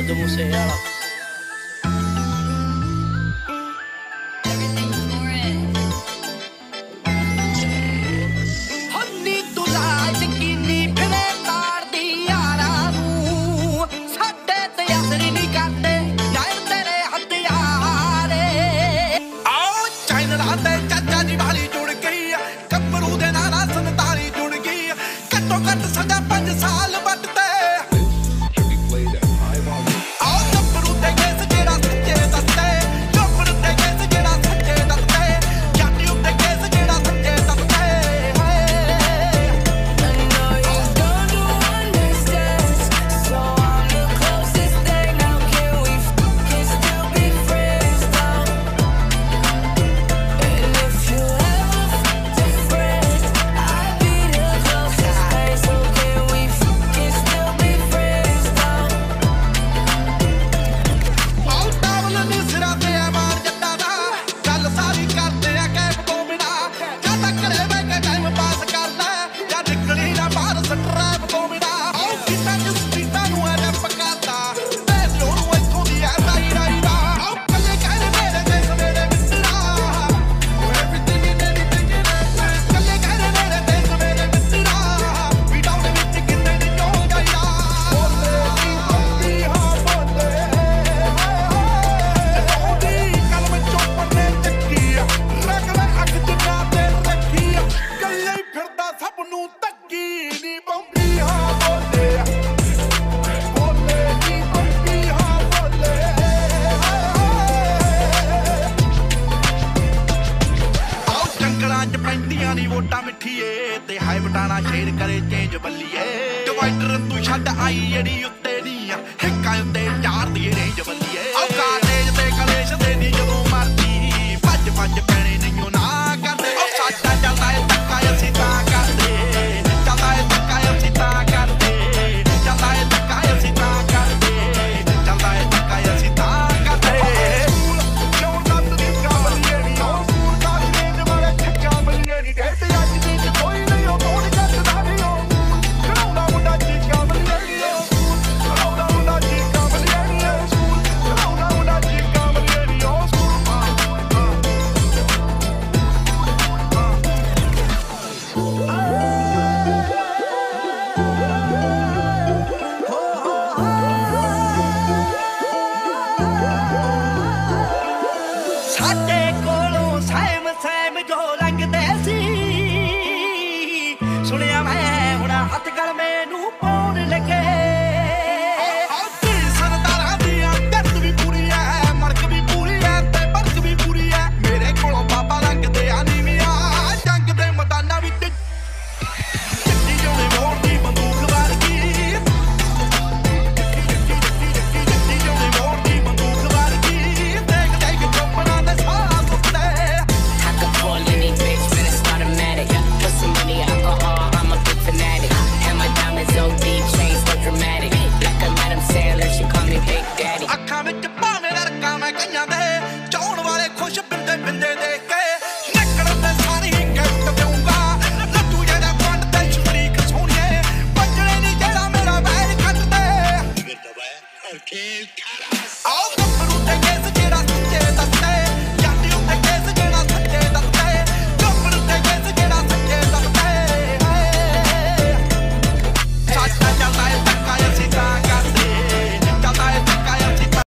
ਸਿੱਧੂ ਮੂਸੇਵਾਲਾ। ਵੋਟਾਂ ਮਿੱਠੀਏ ਤੇ ਹਾਈ ਬਟਾਣਾ ਸ਼ੇਰ ਕਰੇ ਚੇਂਜ ਬੱਲੀਏ ਡਿਵਾਈਡਰ ਤੂੰ ਛੱਡ ਆਈ ਜਿਹੜੀ ਉੱਤੇ ਨਹੀਂ ਆ ਹਿੱਕਾਂ ਉੱਤੇ ਚਾਰ ਦੀ ਰੇਂਜ ਬੱਲੀਏ ਔਕਾਤੇਜ ਤੇ ਕਲੇਸ਼ ਦੇ ਨਹੀਂ ਜਦੋਂ ਮਰਦੀ ਭੱਜ ਭੱਜ ਪੈਣੇ ਨਹੀਂ ਨਾ ਕਰਦੇ ਉਹ ਸਾਡਾ ਚੱਲਦਾ ਏ ਧੱਕਾ ਅਸੀਂ ਤਾਂ ਕਰਦੇ ਚੱਲਦਾ ਏ ਧੱਕਾ ਅਸੀਂ ਤਾਂ ਕਰਦੇ ਚੱਲਦਾ ਏ ਧੱਕਾ ਅਸੀਂ ਤਾਂ ਕਰਦੇ ਚੱਲਦਾ ਏ ਧੱਕਾ ਅਸੀਂ ਤਾਂ ਕਰਦੇ ਸਾਡੇ ਕੋਲੋਂ ਸਹਿਮ ਸਹਿਮ ਜੋ ਲੰਘਦੇ ਸੀ ਸੁਣਿਆ ਮੈਂ ਹੁਣ ਹੱਥ ਗਲ ਮੈਨੂੰ ਪਾਉਣ ਲੱਗੇ ਸਰਦਾਰਾਂ ਦੀਆਂ ਦਰਦ ਵੀ ਪੂਰੀ ਐ ਮਰਕ ਵੀ ਪੂਰੀ ਐ ਤੇ ਬਰਕ ਵੀ ਪੂਰੀ ਐ ਮੇਰੇ ਕੋਲੋਂ ਬਾਬਾ ਲੰਘਦੇ ਆ ਨੀਵੀਆਂ ਜੰਗ ਦੇ ਮੈਦਾਨਾਂ ਵਿੱਚ ਜੱਟੀ ਜੋੜੇ ਮੋੜ ਦੀ ਬੰਦੂਕ ਵਰਗੀ ਜੱਟੀ ਜੋੜੇ ਮੋੜ ਦੀ ਬੰਦੂਕ ਵਰਗੀ ਦੇਖ ਦੇਖ ਚੁੱਪਣਾ ਦੇ ਸਾਹ ਸੁੱਟਦੇ ਅੱਖਾਂ ਵਿੱਚ ਭਾਵੇਂ ਰੜਕਾਂ ਮੈਂ ਕਈਆਂ ਦੇ ਚਾਉਣ ਵਾਲੇ ਖੁਸ਼ ਬਿੰਦੇ ਬਿੰਦੇ ਦੇਖ ਕੇ ਨਿਕਲਣ ਦੇ ਸਾਰੀ ਗਿਫਟ ਦੇਊਂਗਾ ਲੱਡੂ ਜਿਹੜਾ ਫੰਡ ਤੇ ਸ਼ਰੀਕ ਸੋਹਣੀਏ ਬੱਜਣੇ ਨਹੀਂ ਜਿਹੜਾ ਮੇਰਾ ਵੈਰ ਕੱਟ ਦੇ